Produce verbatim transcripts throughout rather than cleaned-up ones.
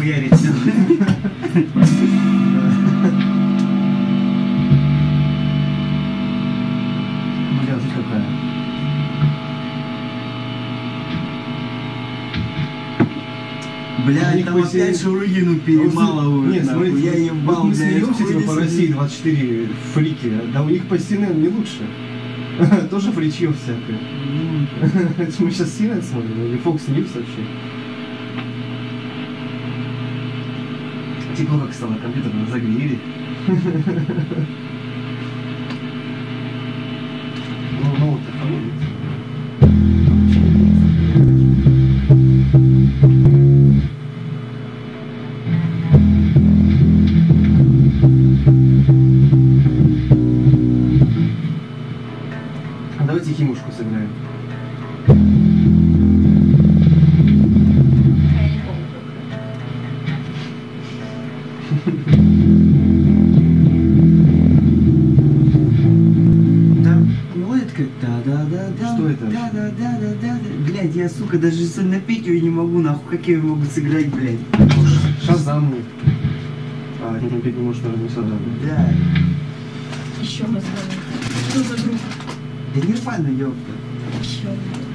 хуярить все. Бля, жуть какая. Бля, там опять Шурыгину перемалывают. Нет, нахуй. смотрите, Я ебал, мы бля, смеемся хуй типа по себе. России двадцать четыре фрики, да у них по си эн эн не лучше. Тоже фричье всякое. Это мы сейчас си эн эн смотрим, или Fox News вообще. Тепло как стало, компьютер разогрели. Ну, ну, вот это холодно. Давайте химушку сыграем. Там мелодия как да-да-да-да. Что это? Да-да-да-да-да. Блядь, я, сука, даже напеть ее не могу, нахуй. Как я ее могу сыграть, блядь? Шазам. А, не петь не может, наверное, не Шазам. Да. Еще мы звоним. Что за группа? Да нирвана, ёпта. Еще.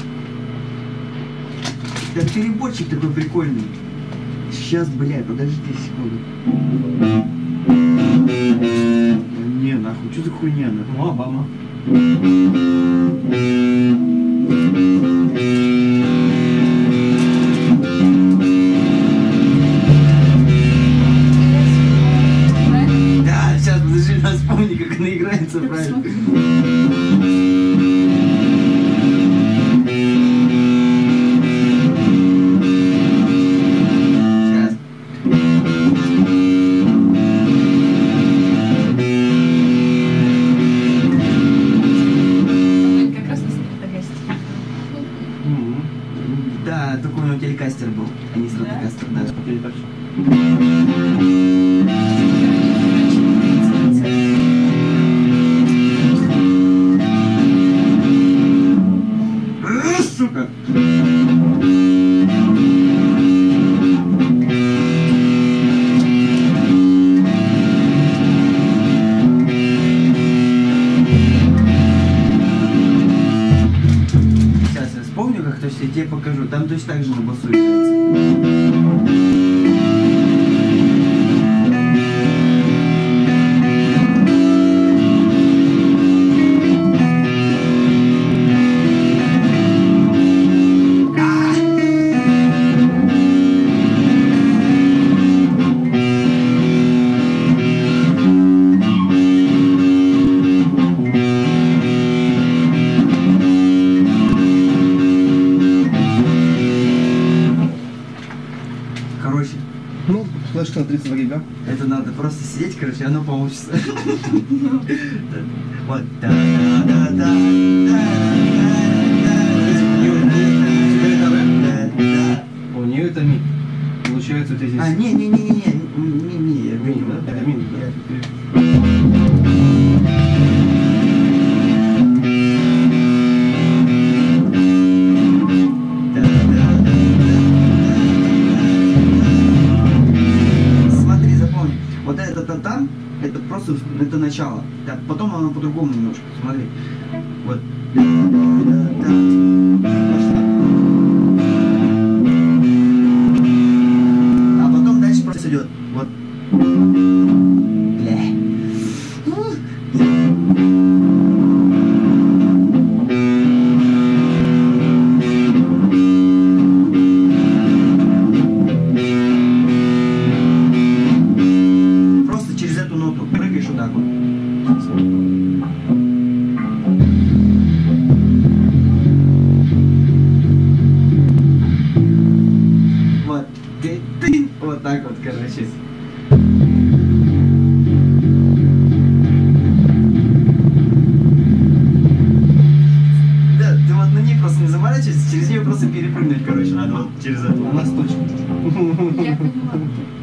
Да переборчик такой прикольный. Сейчас, блядь, подожди секунду. Не, нахуй, что за хуйня, нахуй? Ну, Обама. Да, сейчас, подожди, надо вспомни, как она играется, правильно. Сейчас. Как раз на стратогасте. Мгм. Да, только у него телекастер был, а не стратокастер, да. Окей, точно. Э, сука! Сейчас я вспомню, как то есть я тебе покажу. Там точно так же на басу играется. Короче, Ну, флешка на тридцать два гига. это надо просто сидеть, короче, оно получится. Вот. Да-да-да-да. У нее это ми. Получается, у тебя здесь... А, не-не-не-не-не, ми-ми, я Ми, понял, да? да? Это ми, да? Я- Смотри, запомни, вот это там, это просто это начало. Так, потом оно по-другому немножко. Смотри. Вот. А потом дальше просто идет. Вот. Бля. Просто через эту ноту прыгаешь вот так вот. Вот. Ты, ты. Вот так вот, короче. Да, ты вот на ней просто не заморачивайся, через нее просто перепрыгнуть, короче, надо вот через эту. Она с точки. Я поняла.